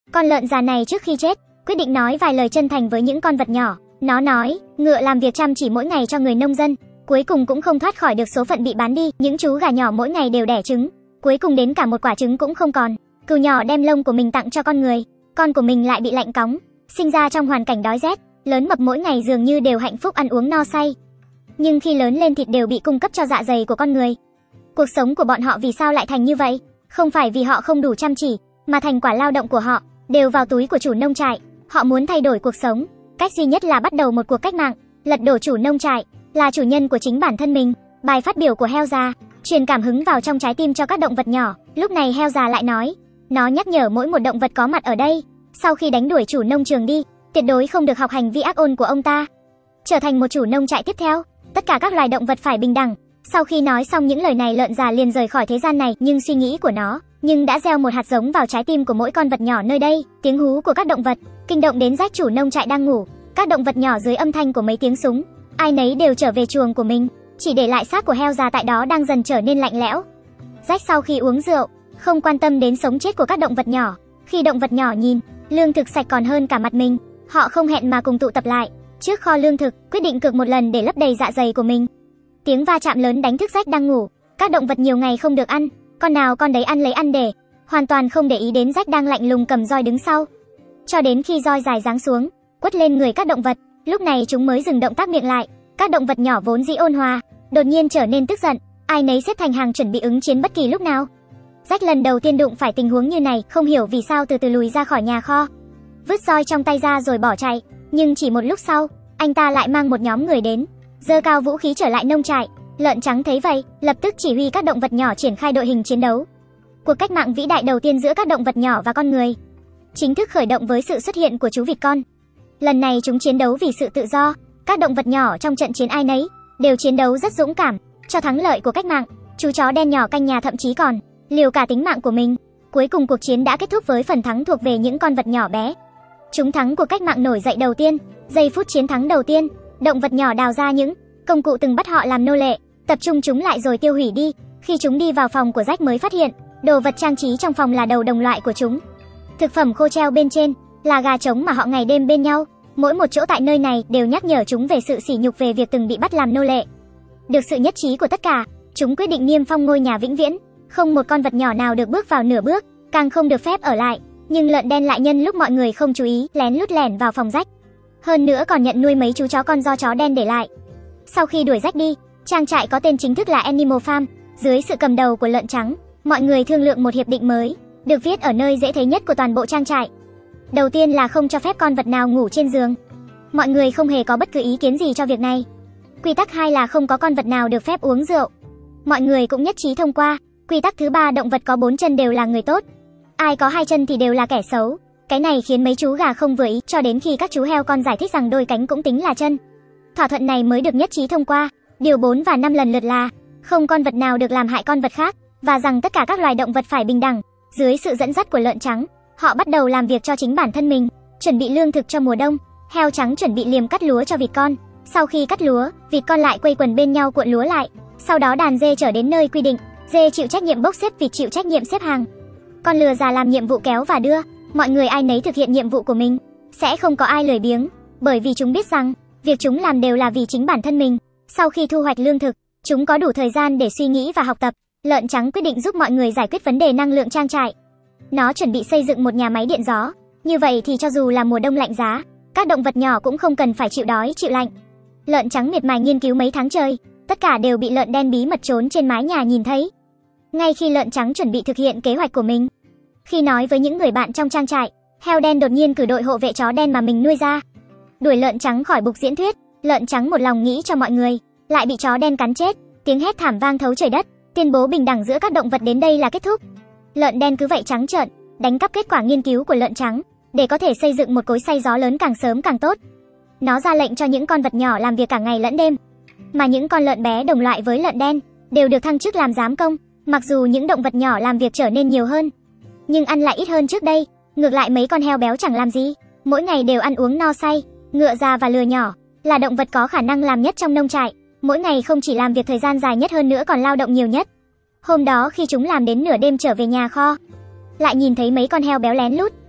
Con lợn già này trước khi chết, quyết định nói vài lời chân thành với những con vật nhỏ. Nó nói, ngựa làm việc chăm chỉ mỗi ngày cho người nông dân, cuối cùng cũng không thoát khỏi được số phận bị bán đi. Những chú gà nhỏ mỗi ngày đều đẻ trứng, cuối cùng đến cả một quả trứng cũng không còn. Cừu nhỏ đem lông của mình tặng cho con người, con của mình lại bị lạnh cóng, sinh ra trong hoàn cảnh đói rét. Lớn mập mỗi ngày dường như đều hạnh phúc ăn uống no say, nhưng khi lớn lên thịt đều bị cung cấp cho dạ dày của con người. Cuộc sống của bọn họ vì sao lại thành như vậy? Không phải vì họ không đủ chăm chỉ, mà thành quả lao động của họ đều vào túi của chủ nông trại. Họ muốn thay đổi cuộc sống, cách duy nhất là bắt đầu một cuộc cách mạng, lật đổ chủ nông trại, là chủ nhân của chính bản thân mình. Bài phát biểu của heo già truyền cảm hứng vào trong trái tim cho các động vật nhỏ. Lúc này heo già lại nói, nó nhắc nhở mỗi một động vật có mặt ở đây, sau khi đánh đuổi chủ nông trường đi, tuyệt đối không được học hành vi ác ôn của ông ta. Trở thành một chủ nông trại tiếp theo, tất cả các loài động vật phải bình đẳng. Sau khi nói xong những lời này, lợn già liền rời khỏi thế gian này, nhưng suy nghĩ của nó đã gieo một hạt giống vào trái tim của mỗi con vật nhỏ nơi đây. Tiếng hú của các động vật kinh động đến Jack, chủ nông trại đang ngủ. Các động vật nhỏ dưới âm thanh của mấy tiếng súng, ai nấy đều trở về chuồng của mình, chỉ để lại xác của heo già tại đó đang dần trở nên lạnh lẽo. Jack sau khi uống rượu, không quan tâm đến sống chết của các động vật nhỏ. Khi động vật nhỏ nhìn lương thực sạch còn hơn cả mặt mình, họ không hẹn mà cùng tụ tập lại trước kho lương thực, quyết định cược một lần để lấp đầy dạ dày của mình. Tiếng va chạm lớn đánh thức Jack đang ngủ. Các động vật nhiều ngày không được ăn, con nào con đấy ăn lấy ăn để, hoàn toàn không để ý đến Jack đang lạnh lùng cầm roi đứng sau. Cho đến khi roi dài giáng xuống, quất lên người các động vật, lúc này chúng mới dừng động tác miệng lại. Các động vật nhỏ vốn dĩ ôn hòa, đột nhiên trở nên tức giận, ai nấy xếp thành hàng chuẩn bị ứng chiến bất kỳ lúc nào. Jack lần đầu tiên đụng phải tình huống như này, không hiểu vì sao từ từ lùi ra khỏi nhà kho, vứt roi trong tay ra rồi bỏ chạy. Nhưng chỉ một lúc sau, anh ta lại mang một nhóm người đến, giơ cao vũ khí trở lại nông trại. Lợn trắng thấy vậy, lập tức chỉ huy các động vật nhỏ triển khai đội hình chiến đấu. Cuộc cách mạng vĩ đại đầu tiên giữa các động vật nhỏ và con người chính thức khởi động với sự xuất hiện của chú vịt con. Lần này chúng chiến đấu vì sự tự do. Các động vật nhỏ trong trận chiến ai nấy đều chiến đấu rất dũng cảm cho thắng lợi của cách mạng. Chú chó đen nhỏ canh nhà thậm chí còn liều cả tính mạng của mình. Cuối cùng cuộc chiến đã kết thúc với phần thắng thuộc về những con vật nhỏ bé. Chúng thắng cuộc cách mạng nổi dậy đầu tiên. Giây phút chiến thắng đầu tiên, động vật nhỏ đào ra những công cụ từng bắt họ làm nô lệ, tập trung chúng lại rồi tiêu hủy đi. Khi chúng đi vào phòng của Jack mới phát hiện, đồ vật trang trí trong phòng là đầu đồng loại của chúng. Thực phẩm khô treo bên trên là gà trống mà họ ngày đêm bên nhau. Mỗi một chỗ tại nơi này đều nhắc nhở chúng về sự sỉ nhục về việc từng bị bắt làm nô lệ. Được sự nhất trí của tất cả, chúng quyết định niêm phong ngôi nhà vĩnh viễn. Không một con vật nhỏ nào được bước vào nửa bước, càng không được phép ở lại. Nhưng lợn đen lại nhân lúc mọi người không chú ý, lén lút lẻn vào phòng Jack. Hơn nữa còn nhận nuôi mấy chú chó con do chó đen để lại. Sau khi đuổi Jack đi, trang trại có tên chính thức là Animal Farm, dưới sự cầm đầu của lợn trắng. Mọi người thương lượng một hiệp định mới, được viết ở nơi dễ thấy nhất của toàn bộ trang trại. Đầu tiên là không cho phép con vật nào ngủ trên giường. Mọi người không hề có bất cứ ý kiến gì cho việc này. Quy tắc 2 là không có con vật nào được phép uống rượu. Mọi người cũng nhất trí thông qua. Quy tắc thứ 3, động vật có 4 chân đều là người tốt, ai có 2 chân thì đều là kẻ xấu. Cái này khiến mấy chú gà không vừa ý, cho đến khi các chú heo con giải thích rằng đôi cánh cũng tính là chân. Thỏa thuận này mới được nhất trí thông qua. Điều 4 và 5 lần lượt là không con vật nào được làm hại con vật khác, và rằng tất cả các loài động vật phải bình đẳng. Dưới sự dẫn dắt của lợn trắng, họ bắt đầu làm việc cho chính bản thân mình, chuẩn bị lương thực cho mùa đông. Heo trắng chuẩn bị liềm cắt lúa cho vịt con. Sau khi cắt lúa, vịt con lại quây quần bên nhau cuộn lúa lại. Sau đó đàn dê chở đến nơi quy định, dê chịu trách nhiệm bốc xếp, vịt chịu trách nhiệm xếp hàng. Con lừa già làm nhiệm vụ kéo và đưa. Mọi người ai nấy thực hiện nhiệm vụ của mình, sẽ không có ai lười biếng, bởi vì chúng biết rằng việc chúng làm đều là vì chính bản thân mình. Sau khi thu hoạch lương thực, chúng có đủ thời gian để suy nghĩ và học tập. Lợn trắng quyết định giúp mọi người giải quyết vấn đề năng lượng trang trại. Nó chuẩn bị xây dựng một nhà máy điện gió. Như vậy thì cho dù là mùa đông lạnh giá, các động vật nhỏ cũng không cần phải chịu đói chịu lạnh. Lợn trắng miệt mài nghiên cứu mấy tháng trời, tất cả đều bị lợn đen bí mật trốn trên mái nhà nhìn thấy. Ngay khi lợn trắng chuẩn bị thực hiện kế hoạch của mình, khi nói với những người bạn trong trang trại, heo đen đột nhiên cử đội hộ vệ chó đen mà mình nuôi ra, đuổi lợn trắng khỏi bục diễn thuyết. Lợn trắng một lòng nghĩ cho mọi người, lại bị chó đen cắn chết. Tiếng hét thảm vang thấu trời đất, tuyên bố bình đẳng giữa các động vật đến đây là kết thúc. Lợn đen cứ vậy trắng trợn đánh cắp kết quả nghiên cứu của lợn trắng để có thể xây dựng một cối xay gió lớn càng sớm càng tốt. Nó ra lệnh cho những con vật nhỏ làm việc cả ngày lẫn đêm, mà những con lợn bé đồng loại với lợn đen đều được thăng chức làm giám công. Mặc dù những động vật nhỏ làm việc trở nên nhiều hơn, nhưng ăn lại ít hơn trước đây. Ngược lại mấy con heo béo chẳng làm gì, mỗi ngày đều ăn uống no say. Ngựa già và lừa nhỏ là động vật có khả năng làm nhất trong nông trại, mỗi ngày không chỉ làm việc thời gian dài nhất hơn nữa còn lao động nhiều nhất. Hôm đó khi chúng làm đến nửa đêm trở về nhà kho, lại nhìn thấy mấy con heo béo lén lút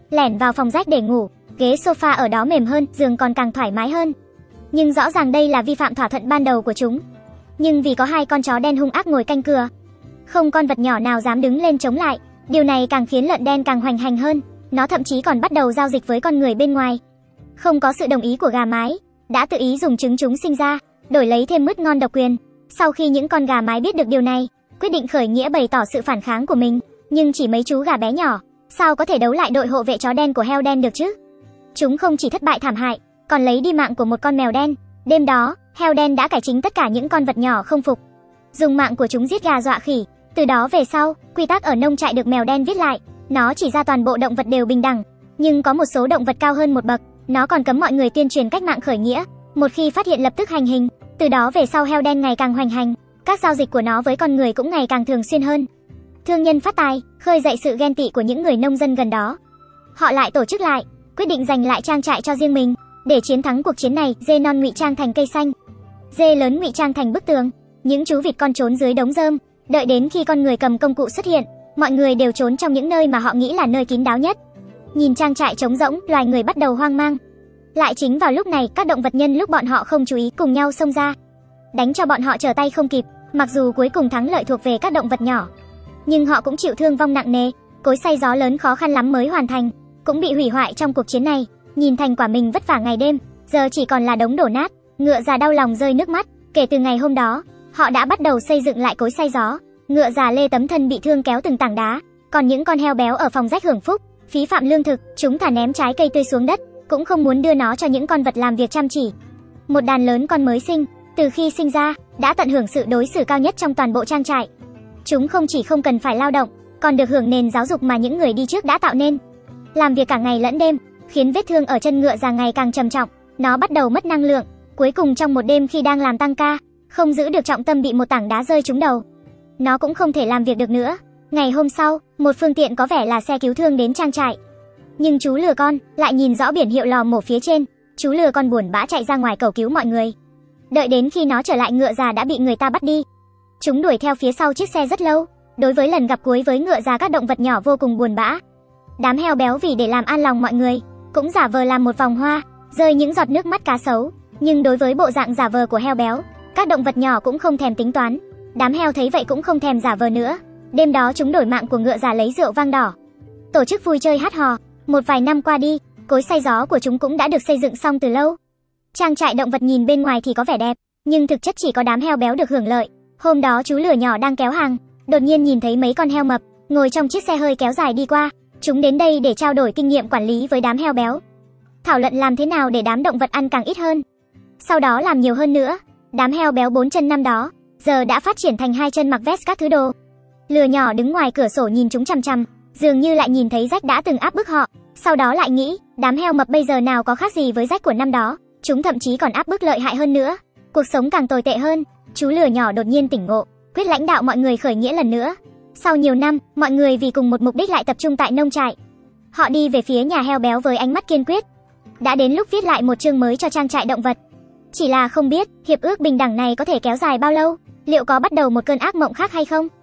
lẻn vào phòng rách để ngủ, ghế sofa ở đó mềm hơn, giường còn càng thoải mái hơn. Nhưng rõ ràng đây là vi phạm thỏa thuận ban đầu của chúng. Nhưng vì có hai con chó đen hung ác ngồi canh cửa, không con vật nhỏ nào dám đứng lên chống lại. Điều này càng khiến lợn đen càng hoành hành hơn, nó thậm chí còn bắt đầu giao dịch với con người bên ngoài. Không có sự đồng ý của gà mái, đã tự ý dùng trứng chúng sinh ra, đổi lấy thêm mứt ngon độc quyền. Sau khi những con gà mái biết được điều này, quyết định khởi nghĩa bày tỏ sự phản kháng của mình. Nhưng chỉ mấy chú gà bé nhỏ, sao có thể đấu lại đội hộ vệ chó đen của heo đen được chứ? Chúng không chỉ thất bại thảm hại, còn lấy đi mạng của một con mèo đen. Đêm đó, heo đen đã cải chính tất cả những con vật nhỏ không phục, dùng mạng của chúng giết gà dọa khỉ. Từ đó về sau, quy tắc ở nông trại được mèo đen viết lại. Nó chỉ ra toàn bộ động vật đều bình đẳng, nhưng có một số động vật cao hơn một bậc. Nó còn cấm mọi người tuyên truyền cách mạng khởi nghĩa, một khi phát hiện lập tức hành hình. Từ đó về sau heo đen ngày càng hoành hành, các giao dịch của nó với con người cũng ngày càng thường xuyên hơn. Thương nhân phát tài, khơi dậy sự ghen tị của những người nông dân gần đó. Họ lại tổ chức lại, quyết định giành lại trang trại cho riêng mình. Để chiến thắng cuộc chiến này, dê non ngụy trang thành cây xanh, dê lớn ngụy trang thành bức tường, những chú vịt con trốn dưới đống rơm. Đợi đến khi con người cầm công cụ xuất hiện, mọi người đều trốn trong những nơi mà họ nghĩ là nơi kín đáo nhất. Nhìn trang trại trống rỗng, loài người bắt đầu hoang mang. Lại chính vào lúc này, các động vật nhân lúc bọn họ không chú ý cùng nhau xông ra, đánh cho bọn họ trở tay không kịp. Mặc dù cuối cùng thắng lợi thuộc về các động vật nhỏ, nhưng họ cũng chịu thương vong nặng nề. Cối xay gió lớn khó khăn lắm mới hoàn thành, cũng bị hủy hoại trong cuộc chiến này. Nhìn thành quả mình vất vả ngày đêm, giờ chỉ còn là đống đổ nát. Ngựa già đau lòng rơi nước mắt. Kể từ ngày hôm đó, họ đã bắt đầu xây dựng lại cối xay gió. Ngựa già lê tấm thân bị thương kéo từng tảng đá, còn những con heo béo ở phòng rách hưởng phúc, phí phạm lương thực, chúng thả ném trái cây tươi xuống đất, cũng không muốn đưa nó cho những con vật làm việc chăm chỉ. Một đàn lớn con mới sinh, từ khi sinh ra, đã tận hưởng sự đối xử cao nhất trong toàn bộ trang trại. Chúng không chỉ không cần phải lao động, còn được hưởng nền giáo dục mà những người đi trước đã tạo nên. Làm việc cả ngày lẫn đêm, khiến vết thương ở chân ngựa già ngày càng trầm trọng. Nó bắt đầu mất năng lượng. Cuối cùng trong một đêm khi đang làm tăng ca, không giữ được trọng tâm bị một tảng đá rơi trúng đầu. Nó cũng không thể làm việc được nữa. Ngày hôm sau, một phương tiện có vẻ là xe cứu thương đến trang trại. Nhưng chú lừa con lại nhìn rõ biển hiệu lò mổ phía trên. Chú lừa con buồn bã chạy ra ngoài cầu cứu mọi người. Đợi đến khi nó trở lại, ngựa già đã bị người ta bắt đi. Chúng đuổi theo phía sau chiếc xe rất lâu. Đối với lần gặp cuối với ngựa già, các động vật nhỏ vô cùng buồn bã. Đám heo béo vì để làm an lòng mọi người, cũng giả vờ làm một vòng hoa, rơi những giọt nước mắt cá sấu. Nhưng đối với bộ dạng giả vờ của heo béo, các động vật nhỏ cũng không thèm tính toán. Đám heo thấy vậy cũng không thèm giả vờ nữa. Đêm đó chúng đổi mạng của ngựa già lấy rượu vang đỏ, tổ chức vui chơi hát hò. Một vài năm qua đi, cối xay gió của chúng cũng đã được xây dựng xong từ lâu. Trang trại động vật nhìn bên ngoài thì có vẻ đẹp, nhưng thực chất chỉ có đám heo béo được hưởng lợi. Hôm đó chú lửa nhỏ đang kéo hàng, đột nhiên nhìn thấy mấy con heo mập ngồi trong chiếc xe hơi kéo dài đi qua. Chúng đến đây để trao đổi kinh nghiệm quản lý với đám heo béo, thảo luận làm thế nào để đám động vật ăn càng ít hơn, sau đó làm nhiều hơn nữa. Đám heo béo 4 chân năm đó giờ đã phát triển thành 2 chân, mặc vest các thứ đồ. Lừa nhỏ đứng ngoài cửa sổ nhìn chúng chằm chằm, dường như lại nhìn thấy Jack đã từng áp bức họ. Sau đó lại nghĩ, đám heo mập bây giờ nào có khác gì với Jack của năm đó, chúng thậm chí còn áp bức lợi hại hơn nữa, cuộc sống càng tồi tệ hơn. Chú lừa nhỏ đột nhiên tỉnh ngộ, quyết lãnh đạo mọi người khởi nghĩa lần nữa. Sau nhiều năm, mọi người vì cùng một mục đích lại tập trung tại nông trại. Họ đi về phía nhà heo béo với ánh mắt kiên quyết. Đã đến lúc viết lại một chương mới cho trang trại động vật. Chỉ là không biết hiệp ước bình đẳng này có thể kéo dài bao lâu, liệu có bắt đầu một cơn ác mộng khác hay không?